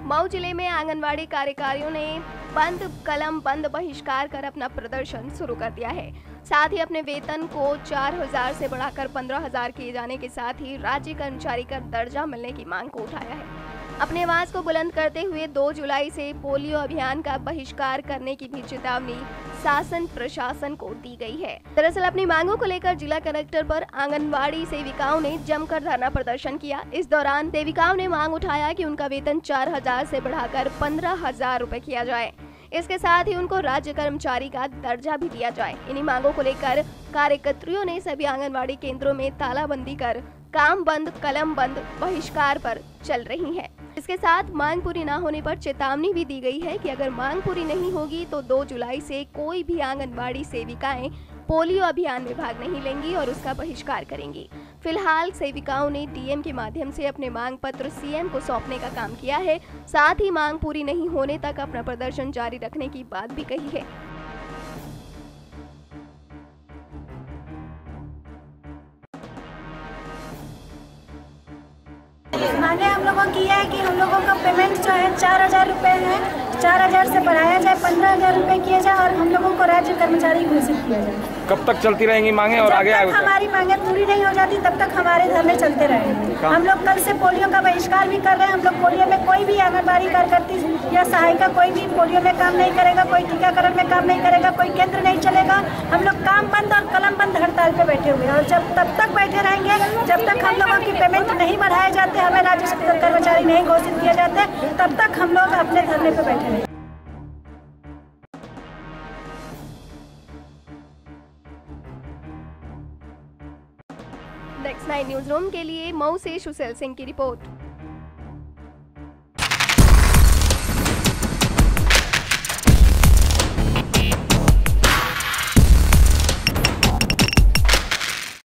मऊ जिले में आंगनवाड़ी कार्यकारियों ने बंद कलम बंद बहिष्कार कर अपना प्रदर्शन शुरू कर दिया है। साथ ही अपने वेतन को 4,000 से बढ़ाकर 15,000 किए जाने के साथ ही राज्य कर्मचारी का दर्जा मिलने की मांग को उठाया है। अपने आवाज को बुलंद करते हुए 2 जुलाई से पोलियो अभियान का बहिष्कार करने की भी चेतावनी शासन प्रशासन को दी गई है। दरअसल अपनी मांगों को लेकर जिला कलेक्टर पर आंगनवाड़ी सेविकाओं ने जमकर धरना प्रदर्शन किया। इस दौरान सेविकाओं ने मांग उठाया कि उनका वेतन 4,000 से बढ़ाकर 15,000 रुपए किया जाए। इसके साथ ही उनको राज्य कर्मचारी का दर्जा भी दिया जाए। इन्हीं मांगों को लेकर कार्यकर्ताओं ने सभी आंगनवाड़ी केंद्रों में तालाबंदी कर काम बंद कलम बंद बहिष्कार पर चल रही हैं। इसके साथ मांग पूरी न होने पर चेतावनी भी दी गई है कि अगर मांग पूरी नहीं होगी तो 2 जुलाई से कोई भी आंगनबाड़ी सेविकाएं पोलियो अभियान में भाग नहीं लेंगी और उसका बहिष्कार करेंगी। फिलहाल सेविकाओं ने डीएम के माध्यम से अपने मांग पत्र सीएम को सौंपने का काम किया है। साथ ही मांग पूरी नहीं होने तक अपना प्रदर्शन जारी रखने की बात भी कही है। मांगे हम लोगों की है कि हम लोगों का पेमेंट जो है 4,000 रुपये है, 4,000 से बढ़ाया जाए, 15,000 रुपये किया जाए और हम लोगों को राज्य कर्मचारी घोषित किया जाए। कब तक चलती रहेंगी मांगे और आगे जब तक हमारी मांगे पूरी नहीं हो जाती तब तक हमारे धरने चलते रहेंगे। हम लोग कल से पोलियो का बहिष्कार भी कर रहे हैं। हम लोग पोलियो में कोई भी आंगनबाड़ी कार्यकर्ती या सहायिका कोई भी पोलियो में काम नहीं करेगा, कोई टीकाकरण में काम नहीं करेगा, कोई केंद्र नहीं चलेगा। हम लोग काम बंद और कलम बंद हड़ताल पे बैठे हुए हैं और जब तब तक बैठे रहेंगे जब तक हम लोगों की पेमेंट नहीं बढ़ाए जाते, हमें राज्य कर्मचारी नहीं घोषित किए जाते, तब तक हम लोग अपने धरने पे बैठे रहेंगे। नेक्स्ट 9 न्यूज रूम के लिए मऊ से सुशील सिंह की रिपोर्ट।